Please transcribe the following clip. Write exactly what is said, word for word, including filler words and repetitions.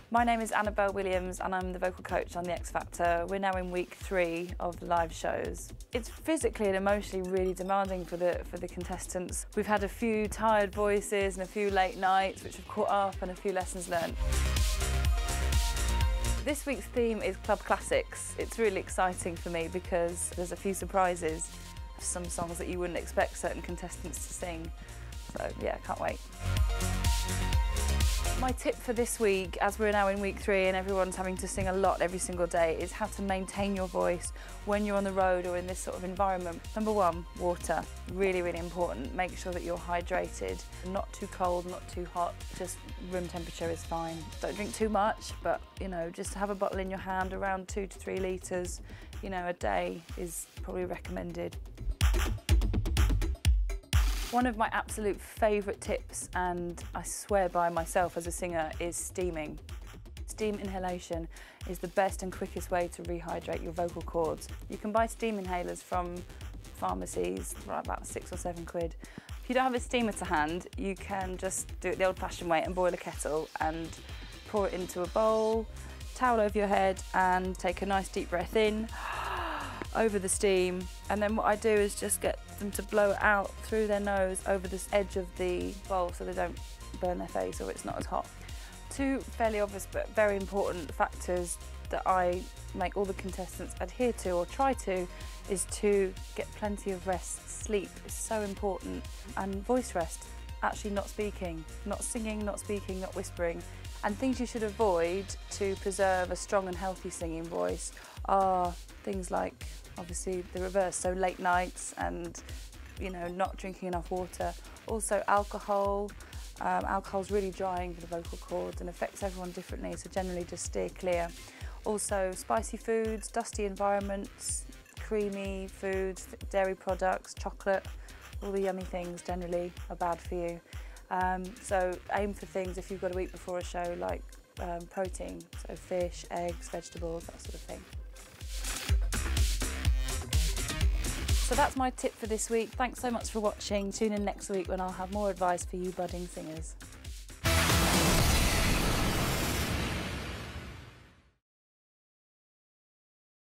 My name is Annabel Williams and I'm the vocal coach on The X Factor. We're now in week three of the live shows. It's physically and emotionally really demanding for the, for the contestants. We've had a few tired voices and a few late nights which have caught up and a few lessons learned. This week's theme is Club Classics. It's really exciting for me because there's a few surprises, some songs that you wouldn't expect certain contestants to sing. So yeah, can't wait. My tip for this week, as we're now in week three and everyone's having to sing a lot every single day, is how to maintain your voice when you're on the road or in this sort of environment. Number one, water. Really, really important. Make sure that you're hydrated. Not too cold, not too hot, just room temperature is fine. Don't drink too much, but you know, just have a bottle in your hand, around two to three litres, you know, a day is probably recommended. One of my absolute favourite tips, and I swear by myself as a singer, is steaming. Steam inhalation is the best and quickest way to rehydrate your vocal cords. You can buy steam inhalers from pharmacies for about six or seven quid. If you don't have a steamer to hand, you can just do it the old-fashioned way and boil a kettle and pour it into a bowl, towel over your head and take a nice deep breath in over the steam, and then what I do is just get them to blow it out through their nose over this edge of the bowl so they don't burn their face or it's not as hot. Two fairly obvious but very important factors that I make all the contestants adhere to or try to is to get plenty of rest. Sleep is so important, and voice rest, actually not speaking, not singing, not speaking, not whispering. And things you should avoid to preserve a strong and healthy singing voice are things like, obviously, the reverse, so late nights and, you know, not drinking enough water. Also alcohol. Um, alcohol's really drying for the vocal cords and affects everyone differently, so generally just steer clear. Also spicy foods, dusty environments, creamy foods, dairy products, chocolate, all the yummy things generally are bad for you. Um, so aim for things, if you've got to eat before a show, like um, protein, so fish, eggs, vegetables, that sort of thing. So that's my tip for this week. Thanks so much for watching. Tune in next week when I'll have more advice for you budding singers.